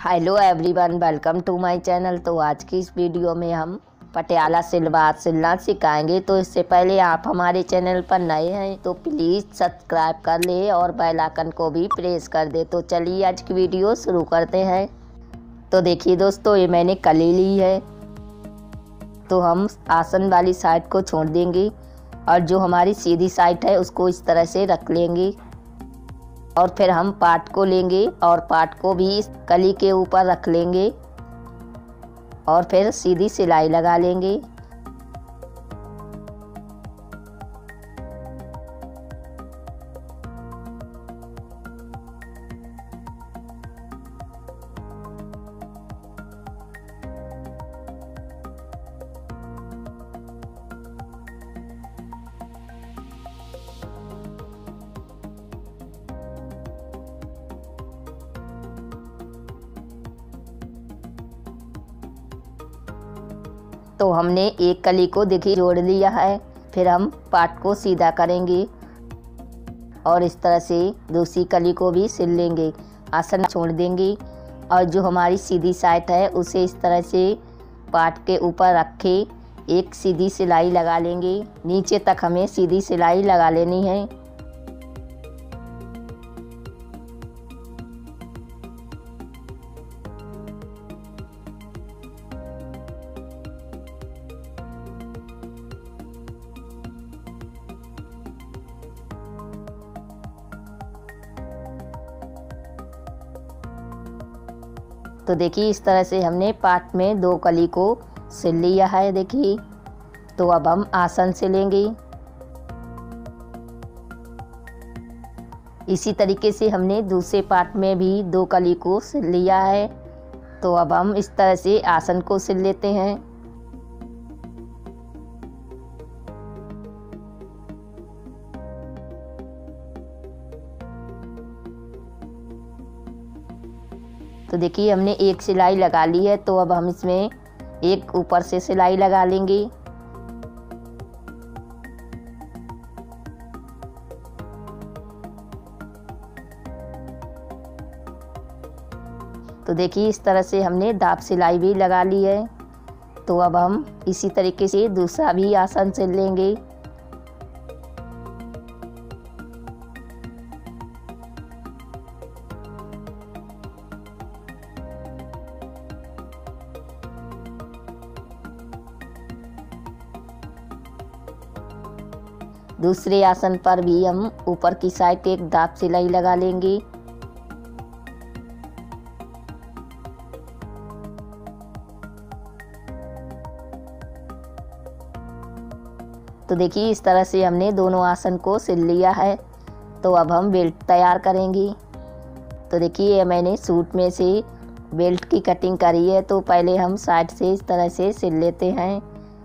Hello everyone, welcome to my channel. तो आज की इस वीडियो में हम पटियाला सलवार सिलना सिखाएंगे। तो इससे पहले आप हमारे चैनल पर नए हैं तो प्लीज़ सब्सक्राइब कर ले और बेल आइकन को भी प्रेस कर दे। तो चलिए आज की वीडियो शुरू करते हैं। तो देखिए दोस्तों, ये मैंने कली ली है। तो हम आसन वाली साइड को छोड़ देंगे और जो हमारी सीधी साइड है उसको इस तरह से रख लेंगे और फिर हम पाट को लेंगे और पाट को भी इस कली के ऊपर रख लेंगे और फिर सीधी सिलाई लगा लेंगे। तो हमने एक कली को देखिए जोड़ लिया है। फिर हम पाट को सीधा करेंगे और इस तरह से दूसरी कली को भी सिल लेंगे। आसन छोड़ देंगे और जो हमारी सीधी साइड है उसे इस तरह से पाट के ऊपर रख के एक सीधी सिलाई लगा लेंगे। नीचे तक हमें सीधी सिलाई लगा लेनी है। तो देखिए इस तरह से हमने पाट में दो कली को सिल लिया है। देखिए, तो अब हम आसन सिलेंगे। इसी तरीके से हमने दूसरे पाट में भी दो कली को सिल लिया है। तो अब हम इस तरह से आसन को सिल लेते हैं। तो देखिए हमने एक सिलाई लगा ली है। तो अब हम इसमें एक ऊपर से सिलाई लगा लेंगे। तो देखिए इस तरह से हमने दाब सिलाई भी लगा ली है। तो अब हम इसी तरीके से दूसरा भी आसन सिल लेंगे। दूसरे आसन पर भी हम ऊपर की साइड एक दाब सिलाई लगा लेंगे। तो देखिए इस तरह से हमने दोनों आसन को सिल लिया है। तो अब हम बेल्ट तैयार करेंगे। तो देखिए मैंने सूट में से बेल्ट की कटिंग करी है। तो पहले हम साइड से इस तरह से सिल लेते हैं।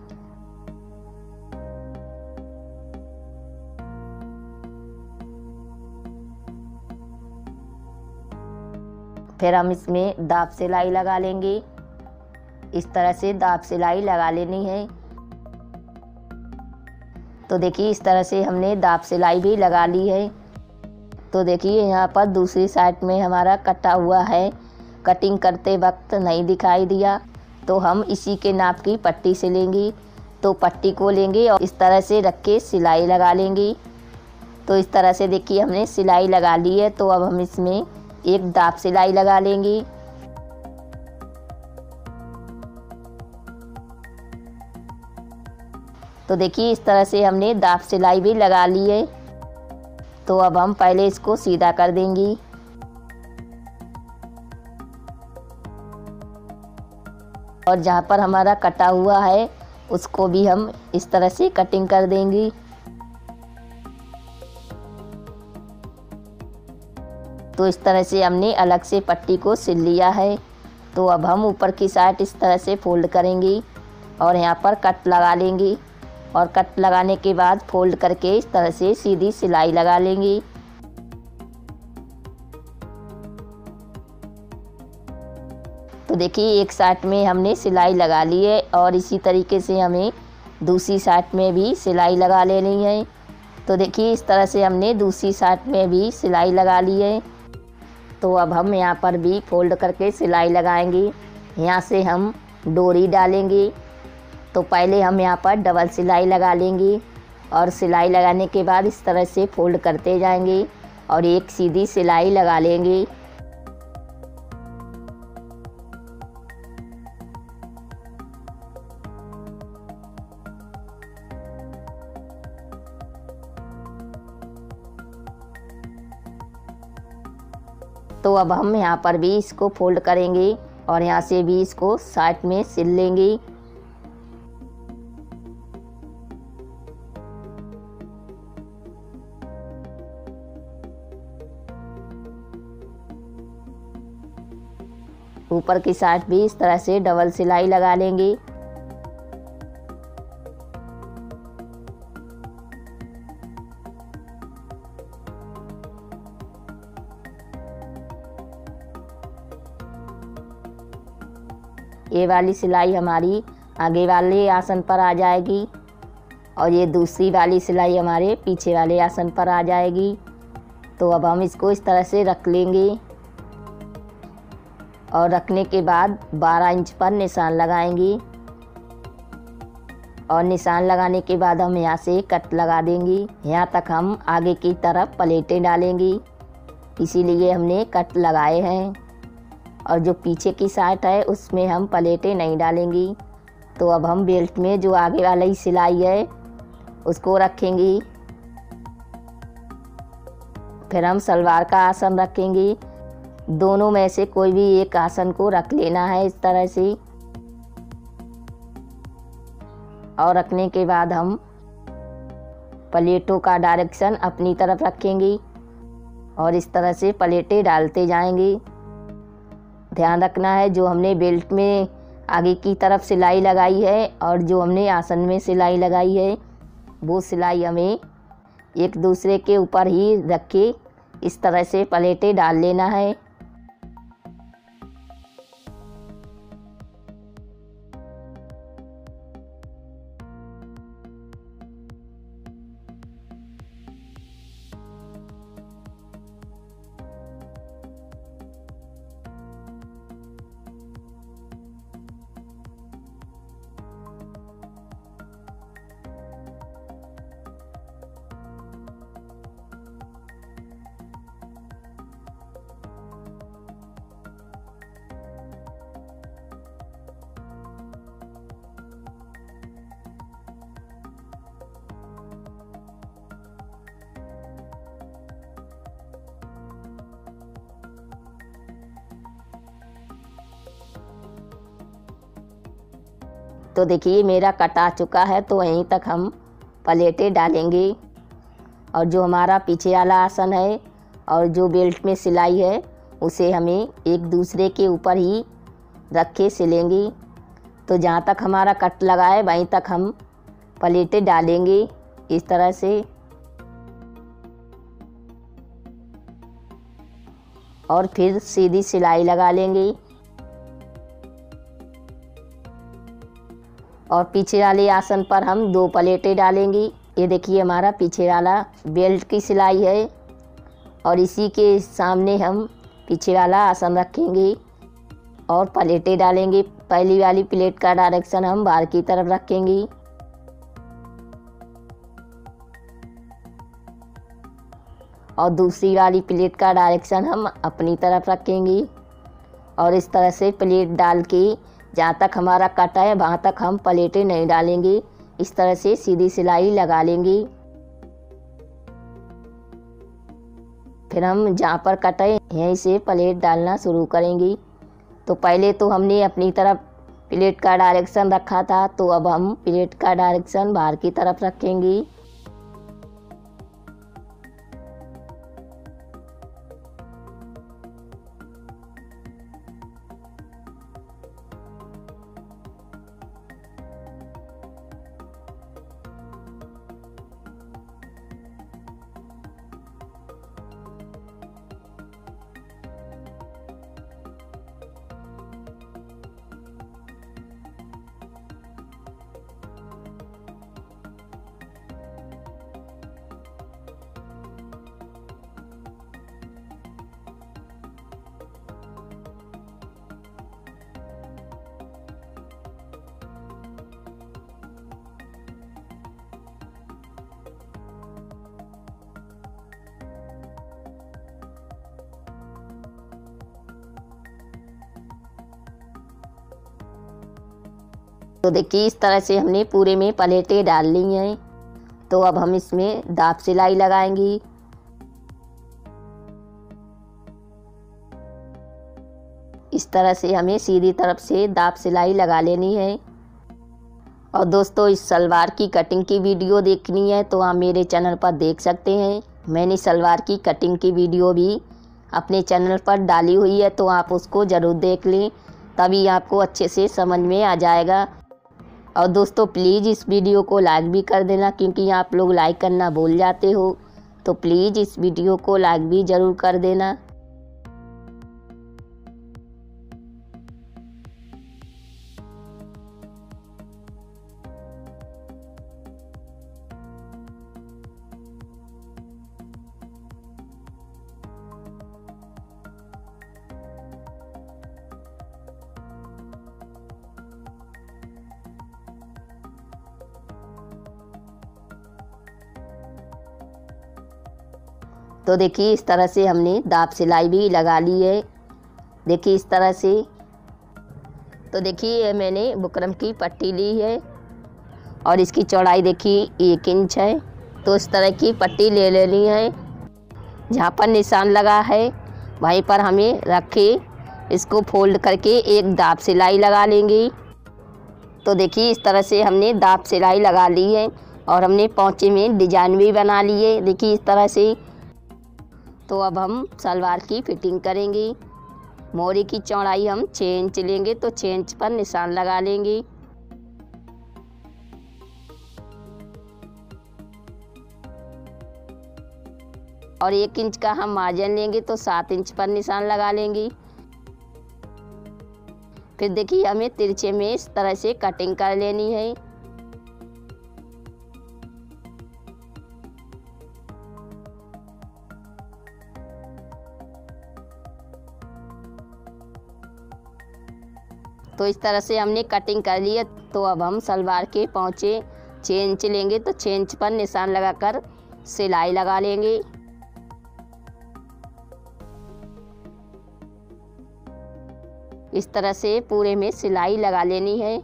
फिर हम इसमें दाब सिलाई लगा लेंगे। इस तरह से दाब सिलाई लगा लेनी है। तो देखिए इस तरह से हमने दाब सिलाई भी लगा ली है। तो देखिए यहाँ पर दूसरी साइड में हमारा कटा हुआ है। कटिंग करते वक्त नहीं दिखाई दिया। तो हम इसी के नाप की पट्टी सिलेंगे। तो पट्टी को लेंगे और इस तरह से रख के सिलाई लगा लेंगे। तो इस तरह से देखिए हमने सिलाई लगा ली है। तो अब हम इसमें एक दाब सिलाई लगा लेंगे। तो देखिए इस तरह से हमने दाब सिलाई भी लगा ली है। तो अब हम पहले इसको सीधा कर देंगे। और जहाँ पर हमारा कटा हुआ है उसको भी हम इस तरह से कटिंग कर देंगे। तो इस तरह से हमने अलग से पट्टी को सिल लिया है। तो अब हम ऊपर की साइड इस तरह से फोल्ड करेंगे और यहाँ पर कट लगा लेंगे और कट लगाने के बाद फोल्ड करके इस तरह से सीधी सिलाई लगा लेंगे। तो देखिए एक साइड में हमने सिलाई लगा ली है और इसी तरीके से हमें दूसरी साइड में भी सिलाई लगा लेनी है। तो देखिए इस तरह से हमने दूसरी साइड में भी सिलाई लगा ली है। तो अब हम यहाँ पर भी फोल्ड करके सिलाई लगाएंगे। यहाँ से हम डोरी डालेंगे। तो पहले हम यहाँ पर डबल सिलाई लगा लेंगे और सिलाई लगाने के बाद इस तरह से फोल्ड करते जाएंगे और एक सीधी सिलाई लगा लेंगे। तो अब हम यहाँ पर भी इसको फोल्ड करेंगे और यहाँ से भी इसको साइड में सिल लेंगे। ऊपर की साइड भी इस तरह से डबल सिलाई लगा लेंगे। ये वाली सिलाई हमारी आगे वाले आसन पर आ जाएगी और ये दूसरी वाली सिलाई हमारे पीछे वाले आसन पर आ जाएगी। तो अब हम इसको इस तरह से रख लेंगे और रखने के बाद 12 इंच पर निशान लगाएंगे और निशान लगाने के बाद हम यहाँ से कट लगा देंगे। यहाँ तक हम आगे की तरफ प्लेटें डालेंगे, इसीलिए हमने कट लगाए हैं। और जो पीछे की साइड है उसमें हम प्लेटें नहीं डालेंगी। तो अब हम बेल्ट में जो आगे वाला ही सिलाई है उसको रखेंगे। फिर हम सलवार का आसन रखेंगे। दोनों में से कोई भी एक आसन को रख लेना है इस तरह से। और रखने के बाद हम प्लेटों का डायरेक्शन अपनी तरफ रखेंगे और इस तरह से प्लेटें डालते जाएंगे। ध्यान रखना है जो हमने बेल्ट में आगे की तरफ सिलाई लगाई है और जो हमने आसन में सिलाई लगाई है वो सिलाई हमें एक दूसरे के ऊपर ही रख के इस तरह से प्लेटें डाल लेना है। तो देखिए मेरा कट आ चुका है। तो यहीं तक हम प्लेटें डालेंगे और जो हमारा पीछे वाला आसन है और जो बेल्ट में सिलाई है उसे हमें एक दूसरे के ऊपर ही रख के सिलेंगे। तो जहाँ तक हमारा कट लगा है वहीं तक हम प्लेटें डालेंगे इस तरह से और फिर सीधी सिलाई लगा लेंगे और पीछे वाले आसन पर हम 2 प्लेटें डालेंगे। ये देखिए हमारा पीछे वाला बेल्ट की सिलाई है और इसी के सामने हम पीछे वाला आसन रखेंगे और प्लेटें डालेंगे। पहली वाली प्लेट का डायरेक्शन हम बाहर की तरफ रखेंगे और दूसरी वाली प्लेट का डायरेक्शन हम अपनी तरफ रखेंगे और इस तरह से प्लेट डाल के जहाँ तक हमारा कट है वहाँ तक हम प्लेटें नहीं डालेंगे। इस तरह से सीधी सिलाई लगा लेंगे। फिर हम जहाँ पर कट है यहीं से प्लेट डालना शुरू करेंगे। तो पहले तो हमने अपनी तरफ प्लेट का डायरेक्शन रखा था, तो अब हम प्लेट का डायरेक्शन बाहर की तरफ रखेंगे। तो देखिए इस तरह से हमने पूरे में प्लेटें डाल ली हैं। तो अब हम इसमें दाब सिलाई लगाएंगी। इस तरह से हमें सीधी तरफ से दाब सिलाई लगा लेनी है। और दोस्तों इस सलवार की कटिंग की वीडियो देखनी है तो आप मेरे चैनल पर देख सकते हैं। मैंने सलवार की कटिंग की वीडियो भी अपने चैनल पर डाली हुई है, तो आप उसको ज़रूर देख लें, तभी आपको अच्छे से समझ में आ जाएगा। और दोस्तों प्लीज़ इस वीडियो को लाइक भी कर देना, क्योंकि आप लोग लाइक करना भूल जाते हो। तो प्लीज़ इस वीडियो को लाइक भी ज़रूर कर देना। तो देखिए इस तरह से हमने दाब सिलाई भी लगा ली है। देखिए इस तरह से। तो देखिए ये मैंने बुकरम की पट्टी ली है और इसकी चौड़ाई देखिए 1 इंच है। तो इस तरह की पट्टी ले लेनी है। जहाँ पर निशान लगा है वहीं पर हमें रख के इसको फोल्ड करके एक दाब सिलाई लगा लेंगे। तो देखिए इस तरह से हमने दाब सिलाई लगा ली है और हमने पोंचे में डिजाइन भी बना ली है। देखिए इस तरह से। तो अब हम सलवार की फिटिंग करेंगे। मोरी की चौड़ाई हम 6 इंच लेंगे, तो 6 इंच पर निशान लगा लेंगे। और 1 इंच का हम मार्जिन लेंगे, तो 7 इंच पर निशान लगा लेंगे। फिर देखिए हमें तिरछे में इस तरह से कटिंग कर लेनी है। तो इस तरह से हमने कटिंग कर ली है। तो अब हम सलवार के पोंचे 6 इंच लेंगे, तो 6 इंच पर निशान लगाकर सिलाई लगा लेंगे। इस तरह से पूरे में सिलाई लगा लेनी है।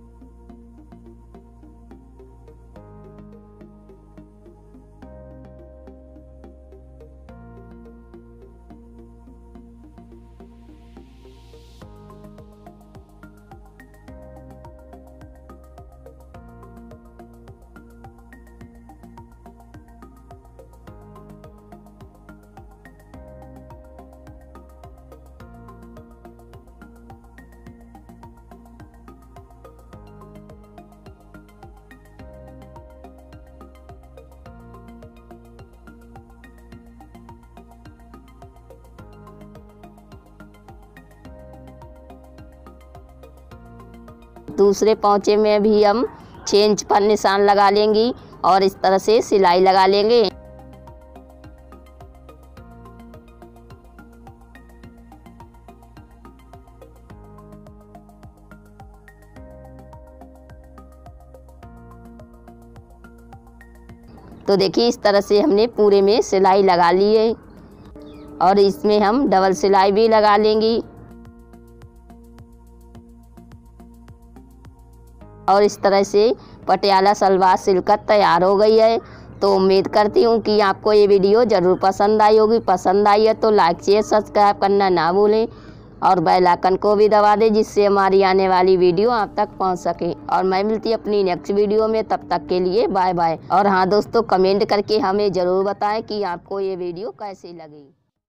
दूसरे पोंचे में भी हम 6 इंच पर निशान लगा लेंगी और इस तरह से सिलाई लगा लेंगे। तो देखिए इस तरह से हमने पूरे में सिलाई लगा ली है और इसमें हम डबल सिलाई भी लगा लेंगी। और इस तरह से पटियाला सलवार सिलकर तैयार हो गई है। तो उम्मीद करती हूँ कि आपको ये वीडियो ज़रूर पसंद आई होगी। पसंद आई है तो लाइक शेयर सब्सक्राइब करना ना भूलें और बेल आइकन को भी दबा दें, जिससे हमारी आने वाली वीडियो आप तक पहुँच सके। और मैं मिलती अपनी नेक्स्ट वीडियो में, तब तक के लिए बाय बाय। और हाँ दोस्तों, कमेंट करके हमें ज़रूर बताएं कि आपको ये वीडियो कैसी लगी।